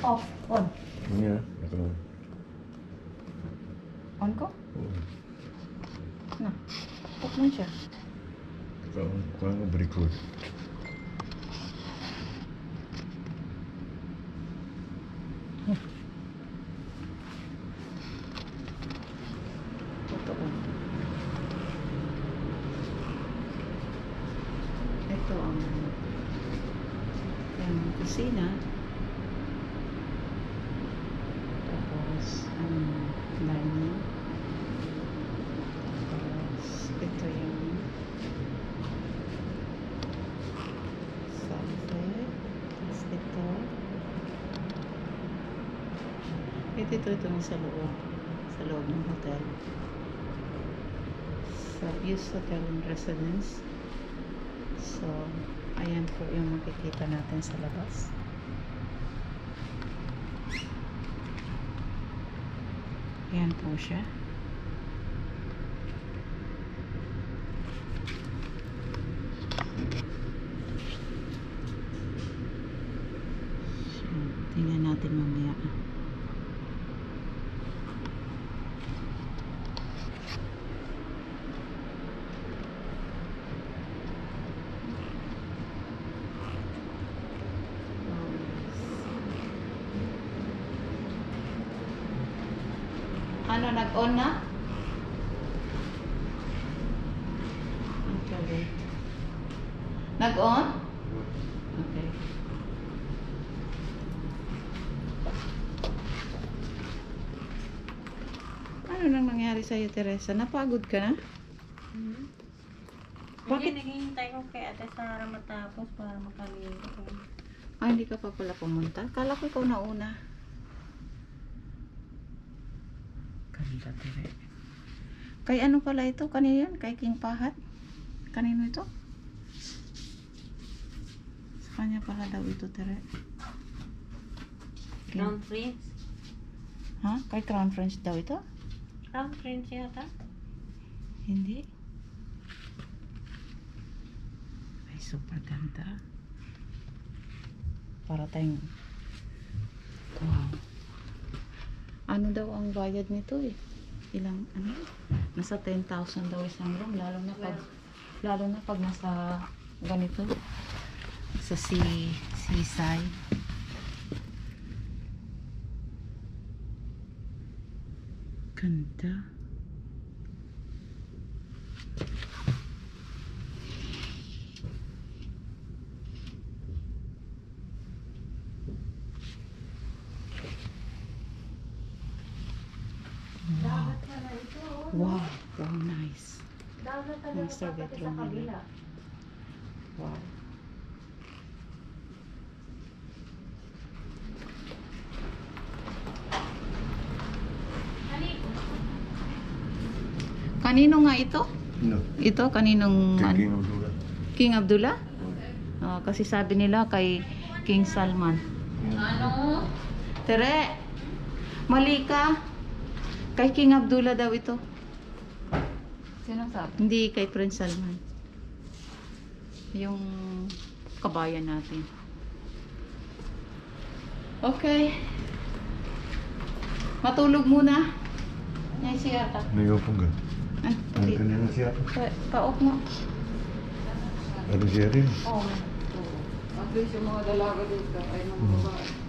Off. On. Iya, ito. On ko? Nah. Off mo siya. Ito, kuha ko berikut. Totoo. Ito ang kusina. Tapos ang dining. Tapos ito yung sunset. Tapos ito. Ito sa loob. Sa loob ng hotel. Sa Views Hotel and Residence. So, ayan po yung makikita natin sa labas. Ayan po siya. So, tingnan natin mamaya. Ano, nag-on na? Okay. Nag-on? Okay. Ano nang nangyari sa'yo, Teresa? Napagod ka na? Bakit? Naghihintay ko kay Ate Sara matapos para makaligo. Ah, hindi ka pa pala pumunta? Kala ko ikaw nauna. Ganda, Tere. Kay ano pala ito? Kanino yan? Kay King Pahat? Kanino ito? Sa kanya pala daw ito, Tere. Crown Prince? Ha? Kay Crown Prince daw ito? Crown Prince yata? Hindi. Ay, super ganda. Para tayong... Wow. Ano daw ang bayad nito eh? Ilang, ano? Nasa 10,000 daw isang room. Lalo na pag nasa ganito. Sa seaside. Ganda. Dagat pala ito. Wow, wow, nice. Dagat pala Master bedroom nila. Wow. Kanino nga ito? No. Ito, kaninong King Abdullah. King Abdullah? Oh, kasi sabi nila kay King Salman. Ano? Tere, mali ka. Kay King Abdullah daw ito. Sino sabi? Hindi kay Prince Salman. Yung kabayan natin. Okay. Matulog muna. Yan siya ka. Nagapong ka. Ay, Ano kanina siya? paok mo. Ano siya rin? Oo. At least yung mga dalaga dito ay mga babae.